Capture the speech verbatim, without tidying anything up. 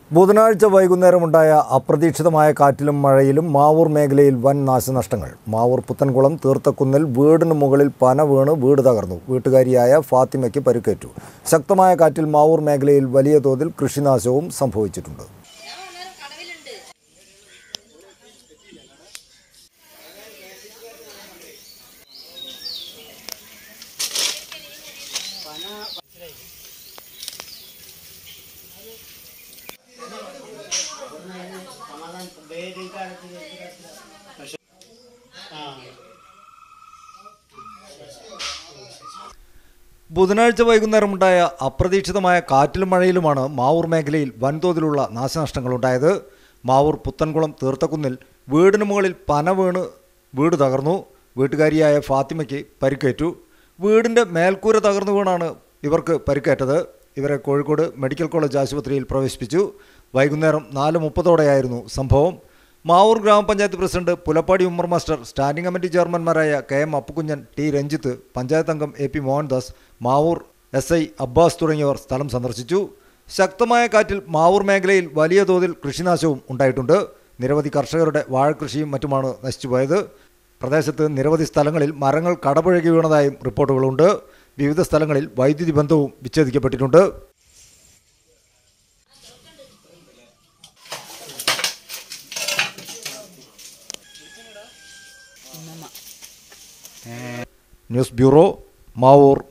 ബുധനാഴ്ച വൈകുന്നേരമുണ്ടായ അപ്രതീക്ഷിതമായ കാറ്റിലും മഴയിലും മാവൂർ മേഖലയിൽ വൻ നാശനഷ്ടങ്ങൾ. മാവൂർ പുത്തൻകുളം തീർത്തക്കുന്നിൽ വീടിന് മുകളിൽ പന വീണ് വീട് തകർന്നു. വീട്ടുകാരിയായ ഫാത്തിമയ്ക്ക് പരിക്കേറ്റു. ശക്തമായ കാറ്റിൽ മാവൂർ മേഖലയിൽ വലിയ തോതിൽ കൃഷിനാശവും സംഭവിച്ചിട്ടുണ്ട്. ബുധനാഴ്ച വൈകുന്നേരമുണ്ടായ അപ്രതീക്ഷിതമായ കാറ്റിലും മഴയിലുമാണ് മാവൂർ മേഖലയിൽ വൻതോതിലുള്ള നാശനഷ്ടങ്ങളുണ്ടായത്. മാവൂർ പുത്തൻകുളം തീർത്തക്കുന്നിൽ വീടിന് മുകളിൽ പന വീണ് വീട് തകർന്നു. വീട്ടുകാരിയായ ഫാത്തിമയ്ക്ക് പരിക്കേറ്റു. വീടിൻ്റെ മേൽക്കൂര തകർന്നു വീണാണ് ഇവർക്ക് പരിക്കേറ്റത്. ഇവരെ കോഴിക്കോട് മെഡിക്കൽ കോളേജ് ആശുപത്രിയിൽ പ്രവേശിപ്പിച്ചു. വൈകുന്നേരം നാല് മുപ്പതോടെയായിരുന്നു സംഭവം. മാവൂർ ഗ്രാമപഞ്ചായത്ത് president Pulappadi Ummer master, standing committee ചെയർമാൻമാരായ K M Appukkunjan, T Ranjith, panchayat അംഗം A P Mohandas, Mavoor S I Abbas തുടങ്ങിയവർ സ്ഥലം സന്ദർശിച്ചു. ശക്തമായ കാറ്റിൽ മാവൂർ മേഖലയിൽ വലിയ തോതിൽ കൃഷിനാശവും ഉണ്ടായിട്ടുണ്ട്. നിരവധി കർഷകരുടെ വാഴകൃഷിയും മറ്റുമാണ് നശിച്ചുപോയത്. പ്രദേശത്ത് നിരവധി സ്ഥലങ്ങളിൽ മരങ്ങൾ കടപുഴകി വീണതായും റിപ്പോർട്ടുകളുണ്ട്. വിവിധ സ്ഥലങ്ങളിൽ വൈദ്യുതി ബന്ധവും വിച്ഛേദിക്കപ്പെട്ടിട്ടുണ്ട്. News bureau, Mavoor.